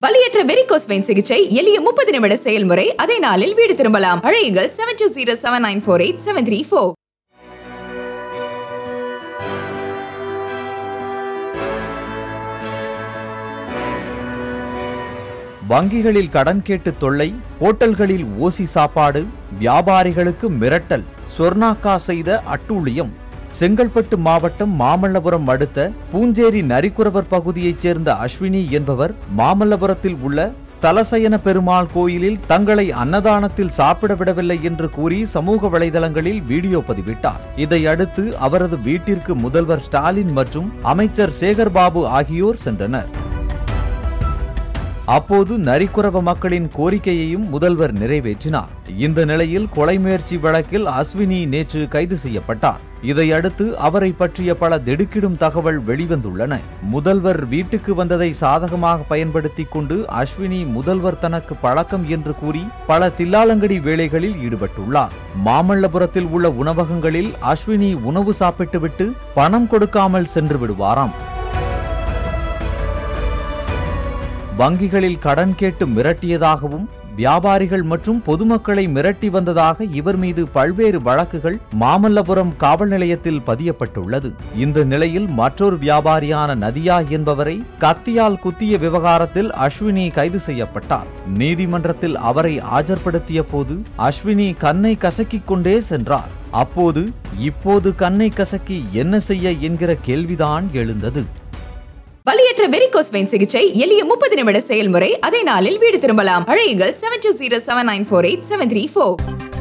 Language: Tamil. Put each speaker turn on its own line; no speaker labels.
வலியற்ற varicose vein சிகிச்சை எளிய 30 நிமிட செயல்முறை அதே நாளில் வீடு திரும்பலாம். அழையுங்கள் 7207948734.
வங்கிகளில் கடன் கேட்டு தொல்லை, ஹோட்டல்களில் ஓசி சாப்பாடு, வியாபாரிகளுக்கு மிரட்டல், சொர்ணாக்கா செய்த அட்டூழியம். செங்கல்பட்டு மாவட்டம் மாமல்லபுரம் அடுத்த பூஞ்சேரி நரிக்குறவர் பகுதியைச் சேர்ந்த அஸ்வினி என்பவர் மாமல்லபுரத்தில் உள்ள ஸ்தலசயன பெருமாள் கோயிலில் தங்களை அன்னதானத்தில் சாப்பிட விடவில்லை என்று கூறி சமூக வலைதளங்களில் வீடியோ பதிவிட்டார். இதையடுத்து அவரது வீட்டிற்கு முதல்வர் ஸ்டாலின் மற்றும் அமைச்சர் சேகர்பாபு ஆகியோர் சென்றனர். அப்போது நரிக்குறவ மக்களின் கோரிக்கையையும் முதல்வர் நிறைவேற்றினார். இந்த நிலையில் கொலை முயற்சி வழக்கில் அஸ்வினி நேற்று கைது செய்யப்பட்டார். இதையடுத்து அவரை பற்றிய பல திடுக்கிடும் தகவல் வெளிவந்துள்ளன. முதல்வர் வீட்டுக்கு வந்ததை சாதகமாக பயன்படுத்திக் கொண்டு அஸ்வினி முதல்வர் தனக்கு பழக்கம் என்று கூறி பல தில்லாலங்கடி வேலைகளில் ஈடுபட்டுள்ளார். மாமல்லபுரத்தில் உள்ள உணவகங்களில் அஸ்வினி உணவு சாப்பிட்டுவிட்டு பணம் கொடுக்காமல் சென்று விடுவாராம். வங்கிகளில் கடன் கேட்டு மிரட்டியதாகவும் வியாபாரிகள் மற்றும் பொதுமக்களை மிரட்டி வந்ததாக இவர் மீது பல்வேறு வழக்குகள் மாமல்லபுரம் காவல் நிலையத்தில் பதியப்பட்டுள்ளது. இந்த நிலையில் மற்றொரு வியாபாரியான நதியா என்பவரை கத்தியால் குத்திய விவகாரத்தில் அஸ்வினி கைது செய்யப்பட்டார். நீதிமன்றத்தில் அவரை ஆஜர்படுத்திய போது அஸ்வினி கண்ணை கசக்கிக் கொண்டே சென்றார். அப்போது இப்போது கண்ணை கசக்கி என்ன செய்ய என்கிற கேள்விதான் எழுந்தது.
வலியற்ற varicose vein சிகிச்சை எளிய 30 நிமிட செயல்முறை அதே நாளில் வீடு திரும்பலாம். அழையுங்கள் 7207948734.